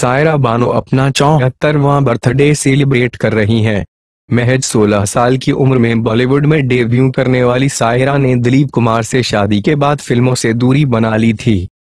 सायरा बानो अपना 74वां birthday celebrate कर रही हैं। महज 16 साल की उम्र में बॉलीवुड में डेब्यू करने वाली सायरा ने दिलीप कुमार से शादी के बाद फिल्मों से दूरी बना ली थी।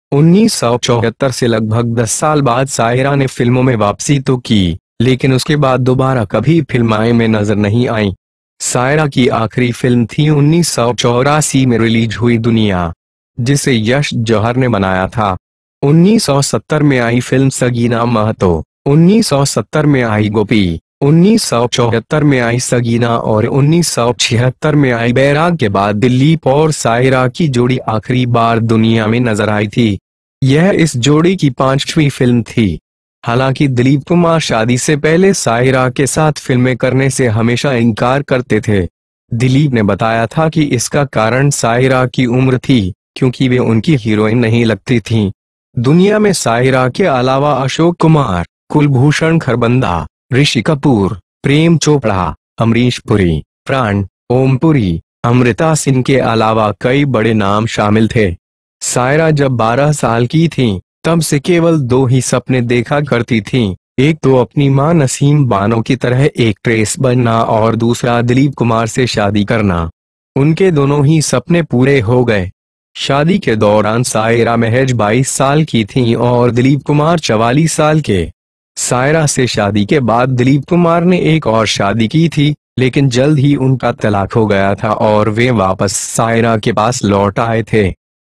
1974 से लगभग 10 साल बाद सायरा ने फिल्मों में वापसी तो की, लेकिन उसके बाद दोबारा कभी फिल्माए में नजर नहीं आई। सायरा की आखिरी फिल्म थी 1984 में रिलीज हुई दुनिया, जिसे यश जौहर ने बनाया था। 1970 में आई फिल्म सगीना महतो, 1970 में आई गोपी, 1974 में आई सगीना और 1976 में आई बैराग के बाद दिलीप और सायरा की जोड़ी आखिरी बार दुनिया में नजर आई थी। यह इस जोड़ी की 5वीं फिल्म थी। हालांकि दिलीप कुमार शादी से पहले सायरा के साथ फिल्में करने से हमेशा इनकार करते थे। दिलीप ने बताया था कि इसका कारण सायरा की उम्र थी, क्योंकि वे उनकी हीरोइन नहीं लगती थीं। दुनिया में सायरा के अलावा अशोक कुमार, कुलभूषण खरबंदा, ऋषि कपूर, प्रेम चोपड़ा, अमरीश पुरी, प्राण, पुरी, अमृता सिंह के अलावा कई बड़े नाम शामिल थे। सायरा जब 12 साल की थीं, तब से केवल 2 ही सपने देखा करती थीं, एक तो अपनी मां नसीम बानो की तरह एक्ट्रेस बनना और दूसरा दिलीप कुमार से शादी करना। उनके दोनों ही सपने पूरे हो गए। शादी के दौरान सायरा महज 22 साल की थीं और दिलीप कुमार 44 साल के। सायरा से शादी के बाद दिलीप कुमार ने एक और शादी की थी, लेकिन जल्द ही उनका तलाक हो गया था और वे वापस सायरा के पास लौट आए थे।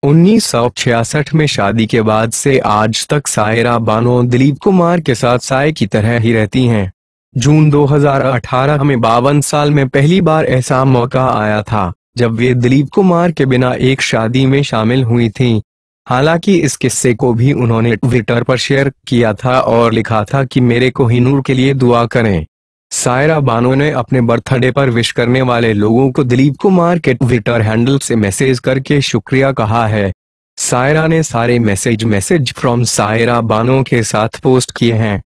1966 में शादी के बाद से आज तक सायरा बानो दिलीप कुमार के साथ साय की तरह ही रहती हैं। जून 2018 में 52 साल में पहली बार ऐसा मौका आया था जब वे दिलीप कुमार के बिना एक शादी में शामिल हुई थीं। हालांकि इस किस्से को भी उन्होंने ट्विटर पर शेयर किया था और लिखा था कि मेरे कोहिनूर के लिए दुआ करें। सायरा बानो ने अपने बर्थडे पर विश करने वाले लोगों को दिलीप कुमार के ट्विटर हैंडल से मैसेज करके शुक्रिया कहा है। सायरा ने सारे मैसेज फ्रॉम सायरा बानो के साथ पोस्ट किए हैं।